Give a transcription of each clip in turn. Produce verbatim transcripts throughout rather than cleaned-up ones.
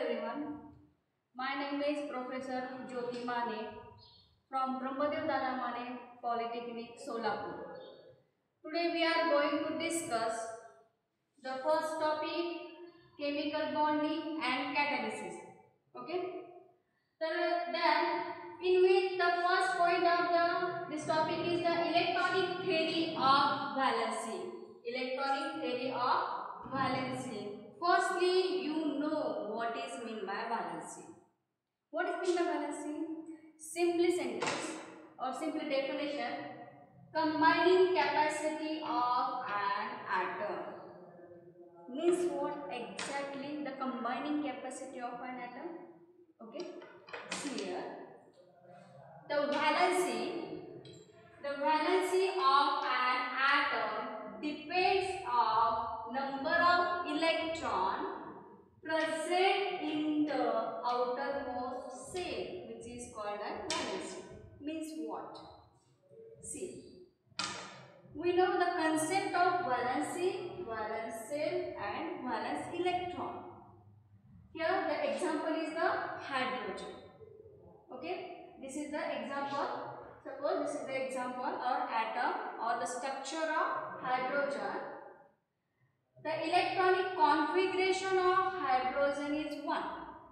everyone. My name is Professor Jyoti Mane from Brahmadev Dada Mane Polytechnic, Solapur. Today we are going to discuss the first topic, chemical bonding and catalysis. Okay. So then, in which the first point of the this topic is the electronic theory of valency. Electronic theory of valency. Firstly, you know what is meant by valency. What is meant by valency? Simply sentence or simply definition: combining capacity of an atom. Means what exactly the combining capacity of an atom? Okay, see here. The valency, the valency of an atom depends on number of electron present in the outermost shell, which is called as valency. Means what? See, we know the concept of valency, valence shell and valence electron. Here the example is the hydrogen. Okay, this is the example. Suppose this is the example or atom or the structure of hydrogen. The electronic configuration of hydrogen is one.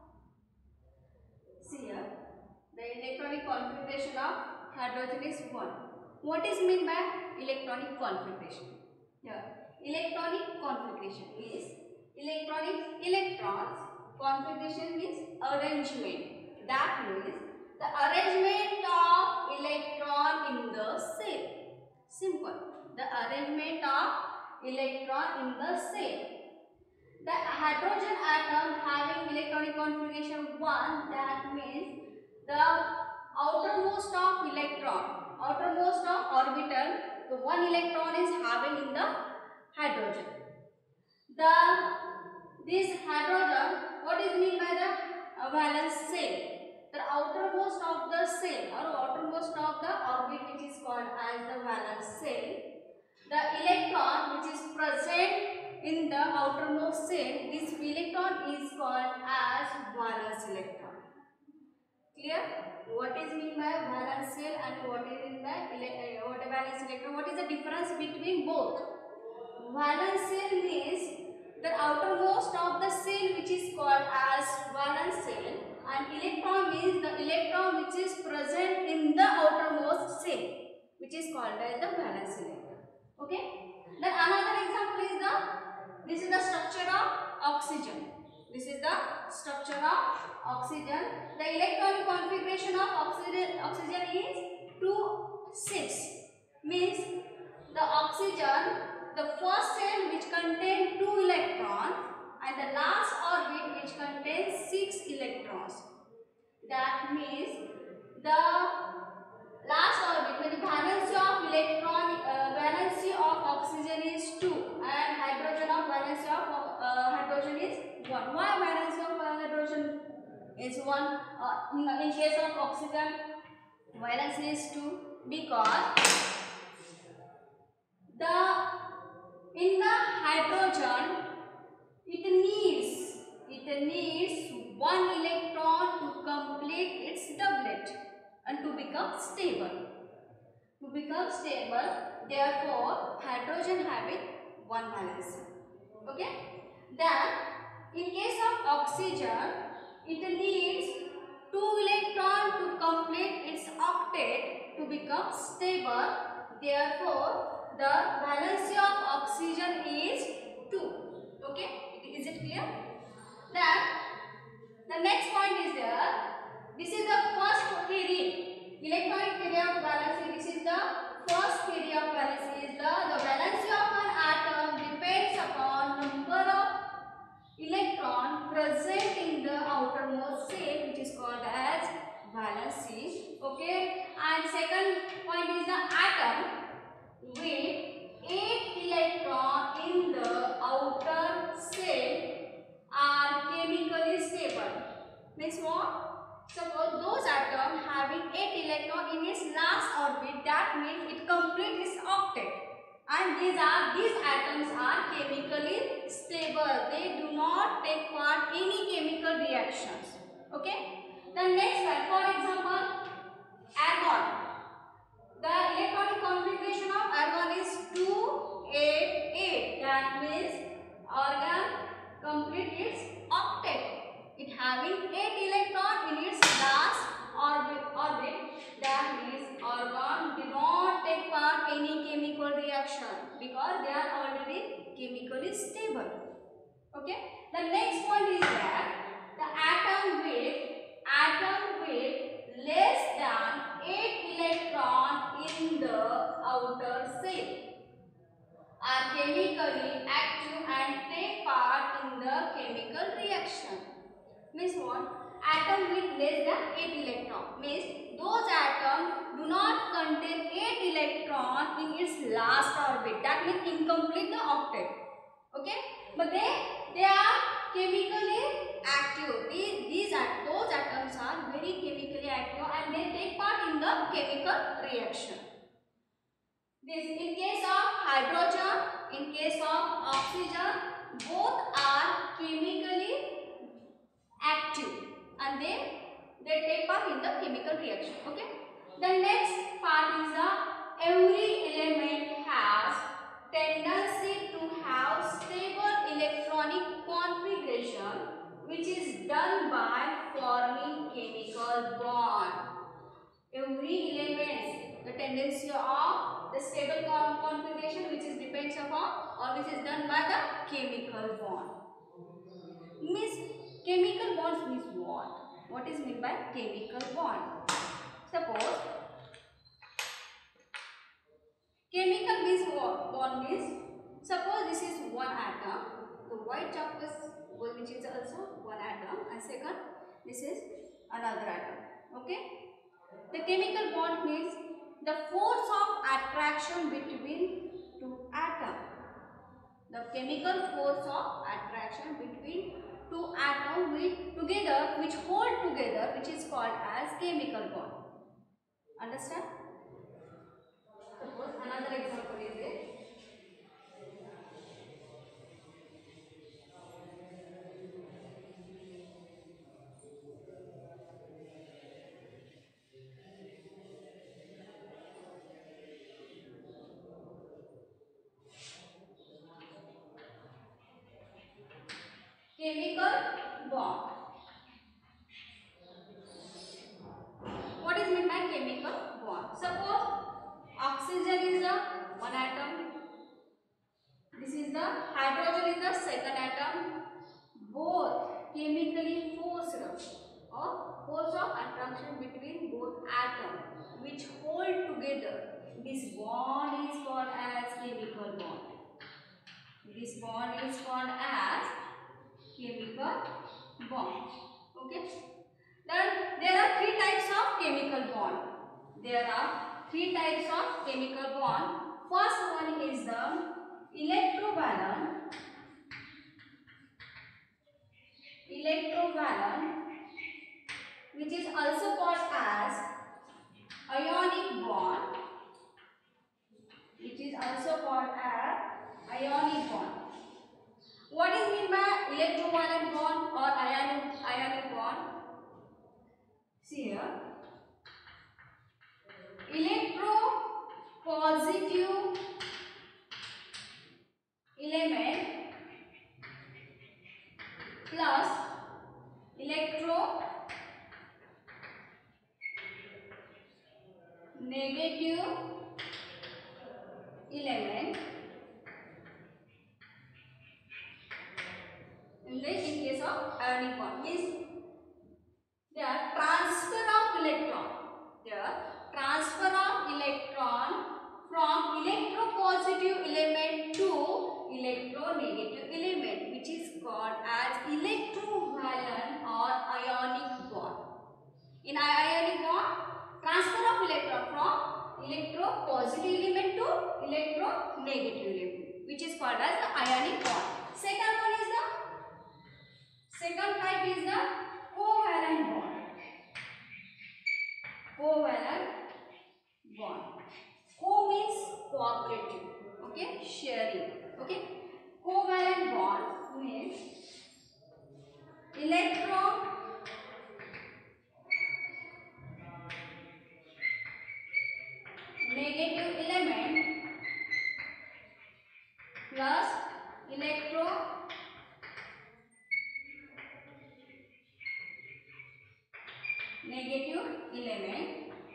See here, the electronic configuration of hydrogen is one. What is meant by electronic configuration? Here, electronic configuration is electronic electrons. Configuration means arrangement. That means the arrangement of electron in the cell. Simple. The arrangement of electron in the cell. The hydrogen atom having electronic configuration one, that means the outermost of electron, outermost of orbital, the one electron is having in the hydrogen. The this hydrogen, what is meant by the uh, valence shell? The outermost of the shell or outermost of the orbit, which is called as the valence shell. The electron which is present in the outermost shell, this electron is called as valence electron. Clear? What is meant by valence shell and what is meant by uh, what valence electron? What is the difference between both? Valence shell means the outermost of the shell, which is called as valence shell, and electron means the electron which is present in the outermost shell, which is called as the valence electron. Okay. Then another example is the this is the structure of oxygen. This is the structure of oxygen. The electronic configuration of oxygen oxygen is two six. Means the oxygen, the first shell which contains two electrons and the last orbit which contains six electrons. That means the last orbit, when the valency of electron, uh, valency of oxygen is two and hydrogen of valency of uh, hydrogen is one. Why valency of hydrogen is one? Uh, in case of oxygen, valency is two, because the in the hydrogen it needs it needs one electron to complete its doublet and to become stable. To become stable, therefore hydrogen having one valence. Okay. Then in case of oxygen, it needs two electrons to complete its octet to become stable. Therefore the valency of oxygen is two. Okay, is it clear? Then the next point is there. This is the first theory, electronic theory of valency. This is the first theory of valency. Is the the valency of an atom depends upon number of electron present in the outermost shell, which is called as valency. Okay, and second point is the atom with eight electrons in the outer shell are chemically stable. Means what? Suppose those atoms having eight electrons in its last orbit, that means it completes its octet, and these are these atoms are chemically stable. They do not take part any chemical reactions. Okay. The next one, for example, argon. The electronic configuration of argon is two eight eight. That means argon complete its octet. It having eight electron in its last orbit. orbit. That means argon did not take part any chemical reaction because they are already chemically stable. Okay. The next point is that the atom with atom with less than eight electron in the outer shell are chemically active and take part in the chemical reaction. Means what? Atom with less than eight electron means those atoms do not contain eight electron in its last orbit. That means incomplete the octet. Okay, but they they are chemically active. These, these are those atoms are very chemically active and they take part in the chemical reaction. This in case of hydrogen, in case of oxygen, both are chemically active and they they take part in the chemical reaction. Okay. The next part is the every element has tendency to have stable electronic configuration which is done by forming chemical bond. Every element, the tendency of the stable configuration which is depends upon or which is done by the chemical bond. Means chemical bonds means what? What is meant by chemical bond? Suppose chemical means what? Bond means suppose this is one atom, the white chalk is which is also one atom, and second this is another atom. Okay. The chemical bond means the force of attraction between two atoms. The chemical force of attraction between two atoms which together, which hold together, which is called as chemical bond. Understand? Suppose another example is it. Chemical bond. What is meant by chemical bond? Suppose oxygen is the one atom. This is the hydrogen is the second atom. Both chemically forced or force of attraction between both atoms which hold together. This bond is called as chemical bond. This bond is called as chemical bond. Okay. Then there are three types of chemical bond. There are three types of chemical bond. First one is the electrovalent, electrovalent, which is also called as ionic bond, which is also called as ionic bond. What is meant by electrovalent bond or ionic ionic bond? See here, electropositive element plus electro negative element in the in case of ionic bond means the transfer of electron, the transfer of electron from electropositive element to electronegative element, which is called as electrovalent or ionic bond. In ionic bond, transfer of electron from electropositive element to electronegative element, which is called as the ionic bond. Second one is the second type is the covalent bond. Covalent bond. Co means cooperative. Okay, sharing. Okay, covalent bond means electro negative element plus electro negative element.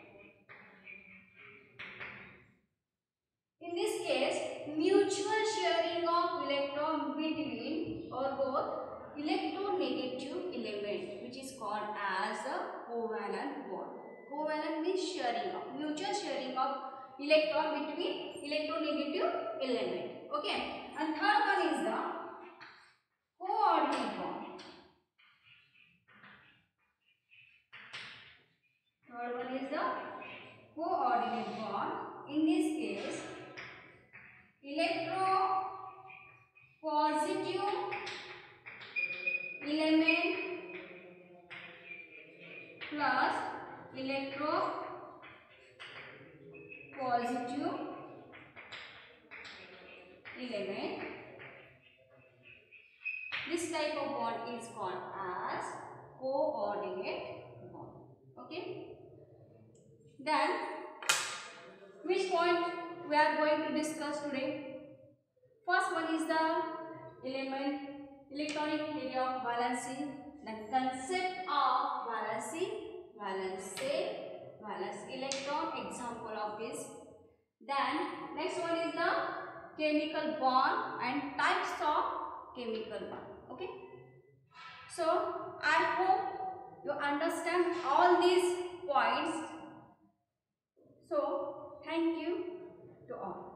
In this case, mutual sharing of electron between or both electronegative element, which is called as a covalent bond. Covalent means sharing of, mutual sharing of electron between electronegative element. Okay. And third one is the coordinate bond. Third one is the coordinate bond. In this case, electro positive element plus electro positive element. This type of bond is called as coordinate bond. Okay. Then, which point we are going to discuss today? First one is the element electronic area of valency. The concept of valency, valence, valence electron, example of this. Then next one is the chemical bond and types of chemical bond. Okay. So I hope you understand all these points. So thank you to all.